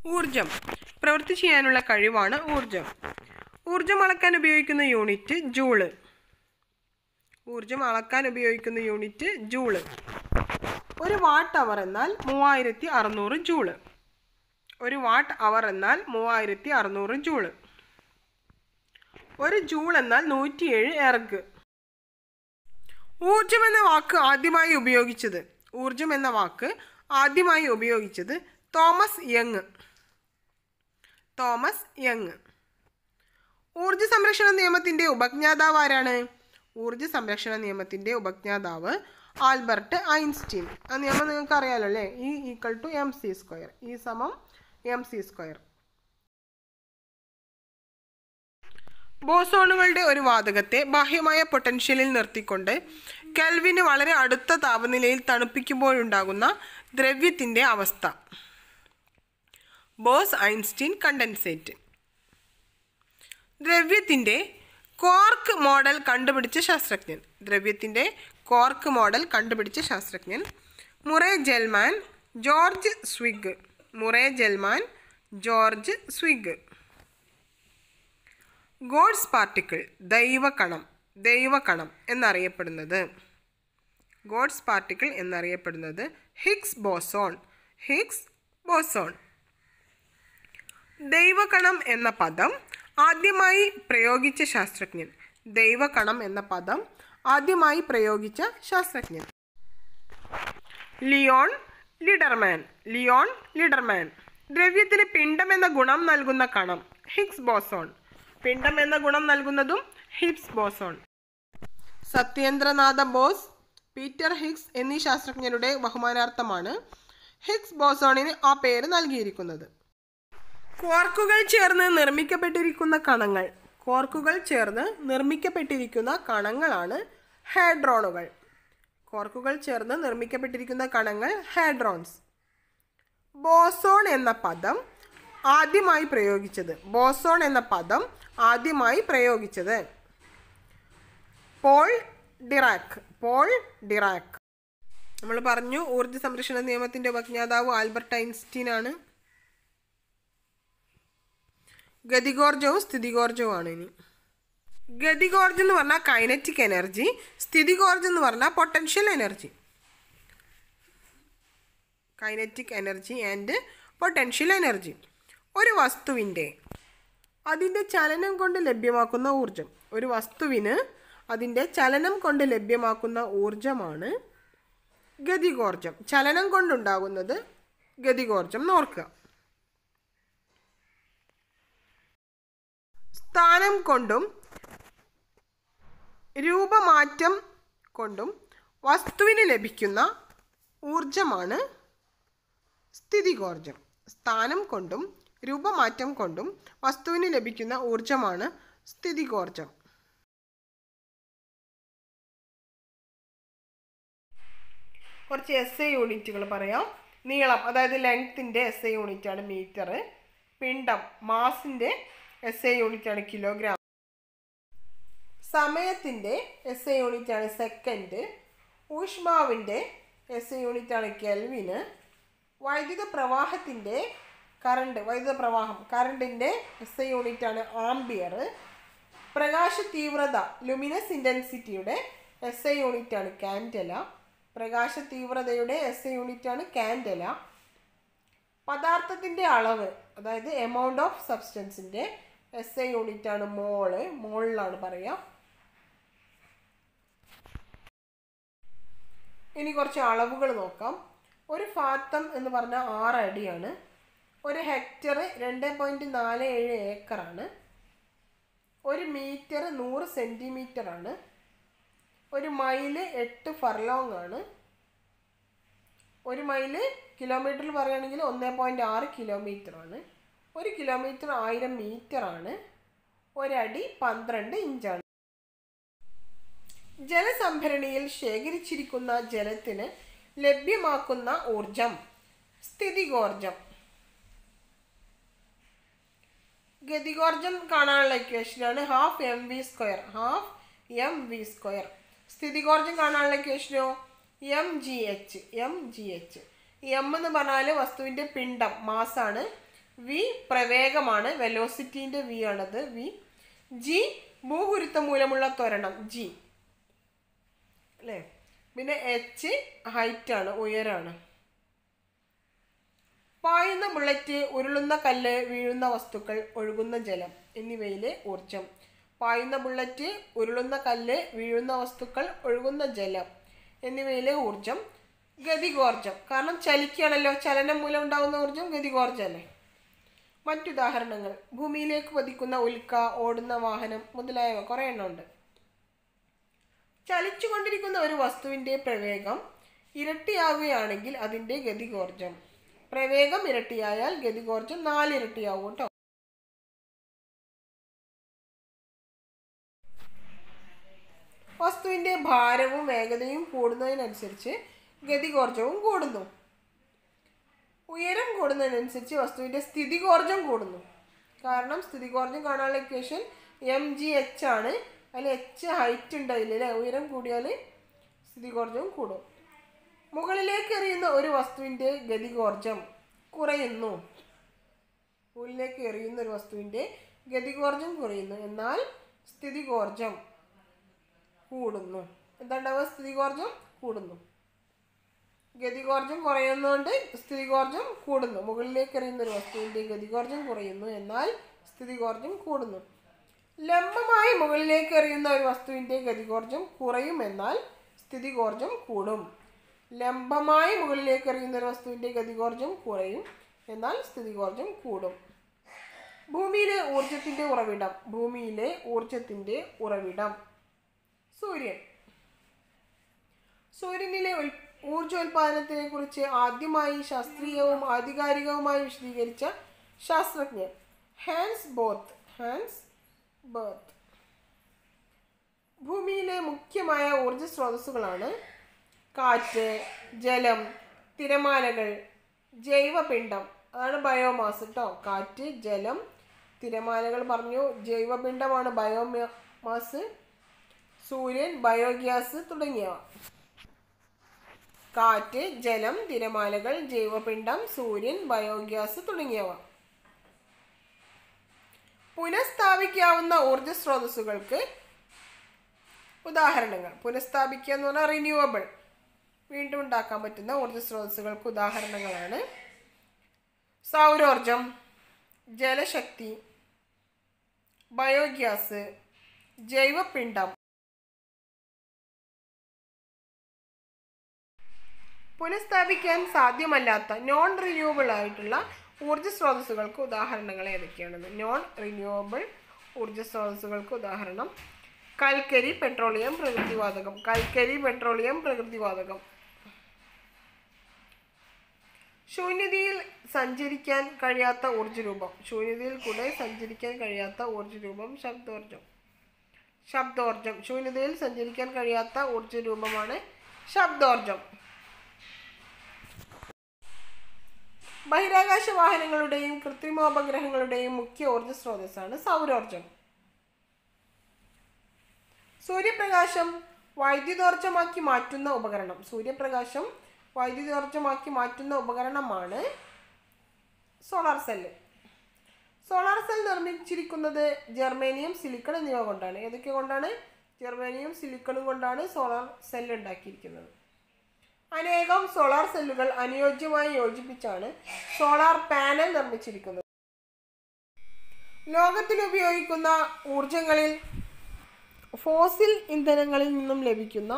ഊർജം. പ്രവൃത്തി ചെയ്യാനുള്ള കഴിവാണ് ഊർജം. ഊർജം അളക്കാൻ ഉപയോഗിക്കുന്ന യൂണിറ്റ് ജൂള്. ഊർജം അളക്കാൻ ഉപയോഗിക്കുന്ന യൂണിറ്റ് ജൂള്. ഒരു വാട്ട് അവർ എന്നാൽ 3600 ജൂള്. ഒരു വാട്ട് അവർ എന്നാൽ 3600 ജൂള്. ഒരു ജൂൾ എന്നാൽ 107 എർഗ്. ഊർജം എന്ന വാക്ക് ആദ്യമായി ഉപയോഗിച്ചത് തോമസ് യങ്. ഊർജ സംരക്ഷണ നിയമത്തിൻ്റെ ഉപജ്ഞാതാവ് ആരാണ്? ഊർജ സംരക്ഷണ നിയമത്തിൻ്റെ ഉപജ്ഞാതാവ് ആൽബർട്ട് ഐൻസ്റ്റീൻ. ആ നിയമം നിങ്ങൾക്ക് അറിയാലോ അല്ലേ? E = mc². E = mc². ബോസോണുകളുടെ ഒരു വാതകത്തെ ബാഹ്യമായ പൊട്ടൻഷ്യലിൽ നിർത്തിക്കൊണ്ട് കെൽവിന് വളരെ അടുത്ത താപനിലയിൽ തണുപ്പിക്കുമ്പോഴുണ്ടാകുന്ന ദ്രവ്യത്തിൻ്റെ അവസ്ഥ. ബോസ്-ഐൻസ്റ്റീൻ കണ്ടൻസേറ്റ്. ദ്രവ്യത്തിൻ്റെ ക്വാർക്ക് മോഡൽ കണ്ടുപിടിച്ച ശാസ്ത്രജ്ഞൻ Murray Gell Mann George Zweig. God's particle, ദൈവകണം എന്നറിയപ്പെടുന്നത് ഹിഗ്സ് ബോസോൺ. ദൈവകണം എന്ന പദം ആദ്യമായി പ്രയോഗിച്ച ശാസ്ത്രജ്ഞൻ ലിയോൺ ലിഡർമാൻ. ദ്രവ്യത്തിന് പിണ്ഡം എന്ന ഗുണം നൽകുന്ന കണം ഹിഗ്സ് ബോസോൺ. പിണ്ഡം എന്ന ഗുണം നൽകുന്നതും Higgs boson. Satyendranath Bose, Peter Higgs എന്നീ ശാസ്ത്രജ്ഞരുടെ ബഹുമാനാർത്ഥമാണ് ഹിഗ്സ് ബോസോണിന് ആ പേര് നൽകിയിരിക്കുന്നത്. ക്വാർക്കുകൾ ചേർന്ന് നിർമ്മിക്കപ്പെട്ടിരിക്കുന്ന കണങ്ങളാണ് ഹാഡ്രോണുകൾ. ഹാഡ്രോൺസ്. ബോസോൺ എന്ന പദം ആദ്യമായി പ്രയോഗിച്ചത് പോൾ ഡിറാക്. നമ്മൾ പറഞ്ഞു ഊർജ്ജ സംരക്ഷണ നിയമത്തിൻ്റെ ഉപജ്ഞാതാവ് ആൽബർട്ട് ഐൻസ്റ്റീൻ ആണ്. ഗതികോർജവും സ്ഥിതികോർജവും ആണ്. ഇനി ഗതികോർജം എന്ന് പറഞ്ഞാൽ കൈനറ്റിക് എനർജി, സ്ഥിതികോർജം എന്ന് പറഞ്ഞാൽ potential energy. Kinetic energy and potential energy. ഒരു വസ്തുവിൻ്റെ അതിൻ്റെ ചലനം കൊണ്ട് ലഭ്യമാക്കുന്ന ഊർജം. ഒരു വസ്തുവിന് അതിൻ്റെ ചലനം കൊണ്ട് ലഭ്യമാക്കുന്ന ഊർജമാണ് ഗതികോർജം. ചലനം കൊണ്ടുണ്ടാകുന്നത് ഗതികോർജം ഓർക്കുക. സ്ഥാനം കൊണ്ടും രൂപമാറ്റം കൊണ്ടും വസ്തുവിന് ലഭിക്കുന്ന ഊർജമാണ് സ്ഥിതികോർജം. സ്ഥാനം കൊണ്ടും രൂപമാറ്റം കൊണ്ടും വസ്തുവിന് ലഭിക്കുന്ന ഊർജമാണ് സ്ഥിതികോർജം. കുറച്ച് SI യൂണിറ്റുകൾ പറയാം. നീളം, അതായത് ലെങ്ത്തിൻ്റെ SI യൂണിറ്റാണ് മീറ്റർ. പിണ്ഡം, മാസിൻ്റെ SI യൂണിറ്റാണ് കിലോഗ്രാം. സമയത്തിൻ്റെ SI യൂണിറ്റാണ് സെക്കൻഡ്. ഊഷ്മാവിൻ്റെ SI യൂണിറ്റാണ് കെൽവിന്. വൈദ്യുത കറണ്ടിൻ്റെ SI യൂണിറ്റാണ് ആംബിയർ. പ്രകാശ തീവ്രത, ലുമിനസ് ഇൻറ്റൻസിറ്റിയുടെ SI യൂണിറ്റാണ് കാൻഡല. പദാർത്ഥത്തിൻ്റെ അളവ്, അതായത് എമൗണ്ട് ഓഫ് സബ്സ്റ്റൻസിൻ്റെ SI യൂണിറ്റാണ് മോളിലാണ് പറയുക. ഇനി കുറച്ച് അളവുകൾ നോക്കാം. ഒരു ഫാത്തം എന്ന് പറഞ്ഞാൽ 6 അടിയാണ്. ഒരു ഹെക്ടർ 2.47 ഏക്കറാണ്. ഒരു മീറ്റർ 100 സെൻറ്റിമീറ്റർ ആണ്. ഒരു മൈല് 8 ഫർലോങ് ആണ്. ഒരു മൈല് കിലോമീറ്ററിൽ പറയുകയാണെങ്കിൽ 1.6 കിലോമീറ്റർ ആണ്. ഒരു കിലോമീറ്റർ 1000 മീറ്റർ ആണ്. ഒരടി 12 ഇഞ്ചാണ്. ജലസംഭരണിയിൽ ശേഖരിച്ചിരിക്കുന്ന ജലത്തിന് ലഭ്യമാക്കുന്ന ഊർജം സ്ഥിതികോർജം. ഗതികോർജം കാണാനുള്ള ഇക്വേഷനാണ് ½ mv². സ്ഥിതികോർജം കാണാനുള്ള ഇക്വേഷനോ mgh. m എന്ന് പറഞ്ഞാൽ വസ്തുവിൻ്റെ പിണ്ഡം, മാസാണ്. വി പ്രവേഗമാണ്, വെലോസിറ്റീൻ്റെ വി ആണത് വി. ജി ഭൂഗുരുത്വം മൂലമുള്ള ത്വരണം ജി അല്ലേ. പിന്നെ എച്ച് ഹൈറ്റാണ്, ഉയരാണ്. പായുന്ന ബുള്ളറ്റ്, ഉരുളുന്ന കല്ല്, വീഴുന്ന വസ്തുക്കൾ, ഒഴുകുന്ന ജലം എന്നിവയിലെ ഊർജം. പായുന്ന ബുള്ളറ്റ്, ഉരുളുന്ന കല്ല്, വീഴുന്ന വസ്തുക്കൾ, ഒഴുകുന്ന ജലം എന്നിവയിലെ ഊർജം ഗതികോർജം. കാരണം ചലിക്കുകയാണല്ലോ, ചലനം മൂലം ഉണ്ടാകുന്ന ഊർജം ഗതികോർജം അല്ലേ. മറ്റുദാഹരണങ്ങൾ: ഭൂമിയിലേക്ക് പതിക്കുന്ന ഉൽക്ക, ഓടുന്ന വാഹനം മുതലായവ കുറേ എണ്ണം ഉണ്ട്. ചലിച്ചുകൊണ്ടിരിക്കുന്ന ഒരു വസ്തുവിൻ്റെ പ്രവേഗം ഇരട്ടിയാവുകയാണെങ്കിൽ അതിൻ്റെ ഗതികോർജം. പ്രവേഗം ഇരട്ടിയായാൽ ഗതികോർജം 4 ഇരട്ടിയാവും കേട്ടോ. വസ്തുവിൻ്റെ ഭാരവും വേഗതയും കൂടുന്നതിനനുസരിച്ച് ഗതികോർജവും കൂടുന്നു. ഉയരം കൂടുന്നതിനനുസരിച്ച് വസ്തുവിൻ്റെ സ്ഥിതികോർജം കൂടുന്നു. കാരണം സ്ഥിതികോർജം കാണാനുള്ള ഇക്വേഷൻ mgh ആണ്. അതിൽ h ഹൈറ്റ് ഉണ്ട് അതിലല്ലേ. ഉയരം കൂടിയാൽ സ്ഥിതികോർജവും കൂടും. മുകളിലേക്ക് എറിയുന്ന ഒരു വസ്തുവിൻ്റെ ഗതികോർജം കുറയുന്നു. മുകളിലേക്ക് എറിയുന്ന ഒരു വസ്തുവിൻ്റെ ഗതികോർജം കുറയുന്നു, എന്നാൽ സ്ഥിതികോർജം കൂടുന്നു. എന്താണ്ടാവുക? സ്ഥിതികോർജം കൂടുന്നു. ഗതികോർജം കുറയുന്നതുകൊണ്ട് സ്ഥിതികോർജം കൂടുന്നു. മുകളിലേക്ക് എറിയുന്ന ഒരു വസ്തുവിൻ്റെ ഗതികോർജം കുറയുന്നു, എന്നാൽ സ്ഥിതികോർജം കൂടുന്നു. ലംബമായി മുകളിലേക്ക് എറിയുന്ന ഒരു വസ്തുവിൻ്റെ ഗതികോർജം കുറയും, എന്നാൽ സ്ഥിതികോർജം കൂടും. ലംബമായി മുകളിലേക്ക് എറിയുന്ന ഒരു വസ്തുവിൻ്റെ ഗതികോർജം കുറയും, എന്നാൽ സ്ഥിതികോർജം കൂടും. ഭൂമിയിലെ ഊർജത്തിൻ്റെ ഉറവിടം. ഭൂമിയിലെ ഊർജത്തിൻ്റെ ഉറവിടം സൂര്യൻ. സൂര്യനിലെ ഊർജോൽപാദനത്തിനെ കുറിച്ച് ആദ്യമായി ശാസ്ത്രീയവും ആധികാരികവുമായി വിശദീകരിച്ച ശാസ്ത്രജ്ഞൻ ഹാൻസ് ബർത്ത്. ഭൂമിയിലെ മുഖ്യമായ ഊർജ സ്രോതസ്സുകളാണ് കാറ്റ്, ജലം, തിരമാലകൾ, ജൈവപിണ്ഡം. അതാണ് ബയോമാസ് കേട്ടോ. കാറ്റ്, ജലം, തിരമാലകൾ പറഞ്ഞു. ജൈവപിണ്ഡമാണ് ബയോമാസ്. സൂര്യൻ, ബയോഗ്യാസ് തുടങ്ങിയവ. കാറ്റ്, ജലം, തിരമാലകൾ, ജൈവപിണ്ഡം, സൂര്യൻ, ബയോഗ്യാസ് തുടങ്ങിയവ. പുനഃസ്ഥാപിക്കാവുന്ന ഊർജ സ്രോതസ്സുകൾക്ക് ഉദാഹരണങ്ങൾ. പുനഃസ്ഥാപിക്കുക എന്ന് പറഞ്ഞാൽ റിന്യൂവബിൾ, വീണ്ടും ഉണ്ടാക്കാൻ പറ്റുന്ന ഊർജ സ്രോതസ്സുകൾക്ക് ഉദാഹരണങ്ങളാണ് സൗരോർജം, ജലശക്തി, ബയോഗ്യാസ്, ജൈവപിണ്ഡം. പുനഃസ്ഥാപിക്കാൻ സാധ്യമല്ലാത്ത നോൺ റിന്യൂവബിൾ ആയിട്ടുള്ള ഊർജ സ്രോതസ്സുകൾക്ക് ഉദാഹരണങ്ങൾ ഏതൊക്കെയാണെന്ന്. നോൺ റിന്യൂവബിൾ ഊർജ സ്രോതസ്സുകൾക്ക് ഉദാഹരണം കൽക്കരി, പെട്രോളിയം, പ്രകൃതിവാതകം. കൽക്കരി, പെട്രോളിയം, പ്രകൃതിവാതകം. ശൂന്യതയിൽ സഞ്ചരിക്കാൻ കഴിയാത്ത ഊർജ്ജരൂപം. ശൂന്യതയിൽ കൂടെ സഞ്ചരിക്കാൻ കഴിയാത്ത ഊർജ്ജരൂപം ശബ്ദോർജം. ശൂന്യതയിൽ സഞ്ചരിക്കാൻ കഴിയാത്ത ഊർജ്ജരൂപമാണ് ശബ്ദോർജം. ബഹിരാകാശ വാഹനങ്ങളുടെയും കൃത്രിമോപഗ്രഹങ്ങളുടെയും മുഖ്യ ഊർജ സ്രോതസ്സാണ് സൗരോർജം. സൂര്യപ്രകാശം വൈദ്യുതോർജ്ജമാക്കി മാറ്റുന്ന ഉപകരണം. സൂര്യപ്രകാശം വൈദ്യുതോർജ്ജമാക്കി മാറ്റുന്ന ഉപകരണമാണ് സോളാർ സെല്ല്. സോളാർ സെൽ നിർമ്മിച്ചിരിക്കുന്നത് ജർമ്മേനിയം, സിലിക്കൺ എന്നിവ കൊണ്ടാണ്. ഏതൊക്കെ കൊണ്ടാണ്? ജർമ്മേനിയം, സിലിക്കണും കൊണ്ടാണ് സോളാർ സെല്ല് ഉണ്ടാക്കിയിരിക്കുന്നത്. അനേകം സോളാർ സെല്ലുകൾ അനുയോജ്യമായി യോജിപ്പിച്ചാണ് സോളാർ പാനൽ നിർമ്മിച്ചിരിക്കുന്നത്. ലോകത്തിൽ ഉപയോഗിക്കുന്ന ഊർജങ്ങളിൽ ഫോസിൽ ഇന്ധനങ്ങളിൽ നിന്നും ലഭിക്കുന്ന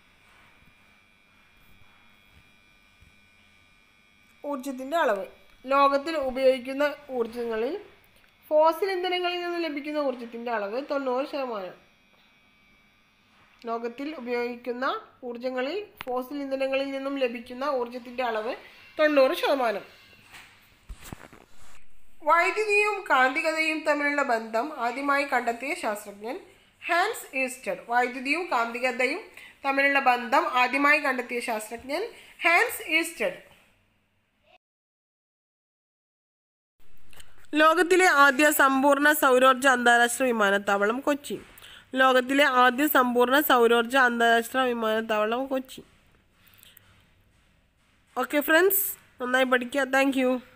ഊർജത്തിൻ്റെ അളവ്. ലോകത്തിൽ ഉപയോഗിക്കുന്ന ഊർജങ്ങളിൽ ഫോസിൽ ഇന്ധനങ്ങളിൽ നിന്നും ലഭിക്കുന്ന ഊർജത്തിൻ്റെ അളവ് 90%. ലോകത്തിൽ ഉപയോഗിക്കുന്ന ഊർജങ്ങളിൽ ഫോസിൽ ഇന്ധനങ്ങളിൽ നിന്നും ലഭിക്കുന്ന ഊർജത്തിൻ്റെ അളവ് 90%. വൈദ്യുതിയും കാന്തികതയും തമ്മിലുള്ള ബന്ധം ആദ്യമായി കണ്ടെത്തിയ ശാസ്ത്രജ്ഞൻ ഹാൻസ് ഈസ്റ്റഡ്. വൈദ്യുതിയും കാന്തികതയും തമ്മിലുള്ള ബന്ധം ആദ്യമായി കണ്ടെത്തിയ ശാസ്ത്രജ്ഞൻ ഹാൻസ് ഈസ്റ്റഡ്. ലോകത്തിലെ ആദ്യ സമ്പൂർണ്ണ സൗരോർജ്ജ അന്താരാഷ്ട്ര വിമാനത്താവളം കൊച്ചി. ലോകത്തിലെ ആദ്യ സമ്പൂർണ്ണ സൗരോർജ്ജ അന്താരാഷ്ട്ര വിമാനത്താവളം കൊച്ചി. ഓക്കെ ഫ്രണ്ട്സ്, നന്നായി പഠിക്കുക. Thank U.